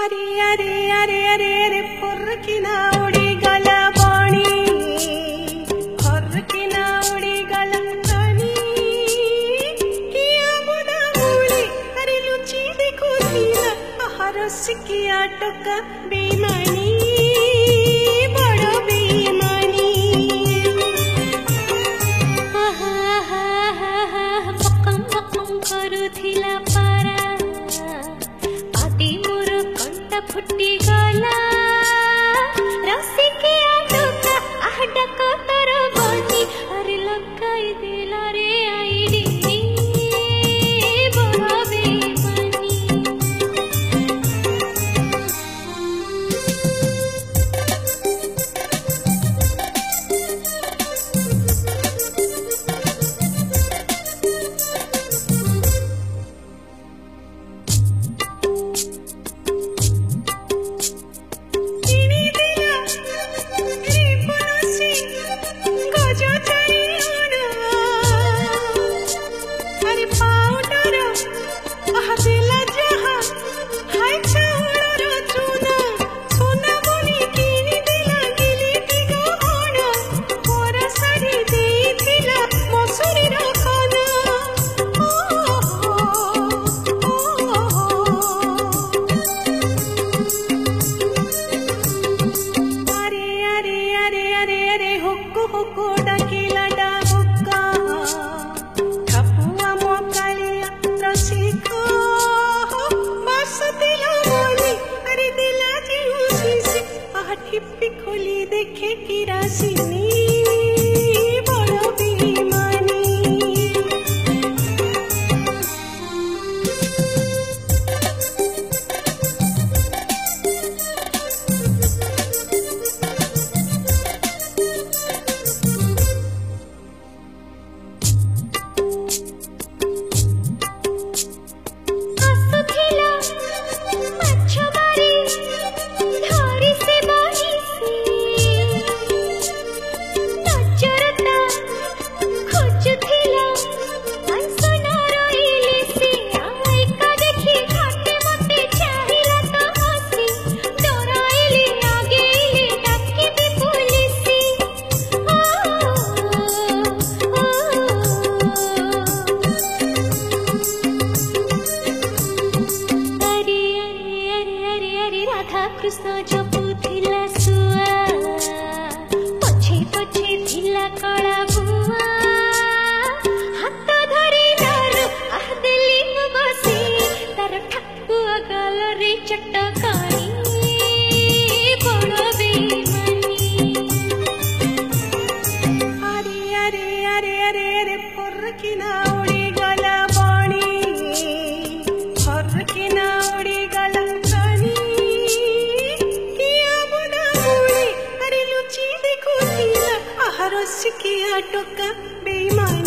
अरे अरे अरे अरे अरे फुर्किना उड़ी गला पानी, फुर्किना उड़ी गला पानी, किया बुना मुड़ी अरे लुची देखो दिया हरस किया टोका बेईमानी, बड़ा बेईमानी। बकम बकम करुथिला पारा आदि मोर कंटा फुटी गला रसिकिया टोका आहडक तर बनी अरे लगाई दिला रे आईडी बड़ा बेईमानी। खोली देखे की रासिनी बड़ा बेईमानी। कृष्ण जपुथिला सुआ पछे पछे थिला कला बुआ हाथ धरी लार आह दिली मु बसी तार ठाकुआ गाल रे चटकानी बड़ा बेईमानी। अरे अरे अरे अरे अरे फुर्किना उड़ी गला पानी, फुर्किना उड़ी गला हरस किया टोका बेईमानी।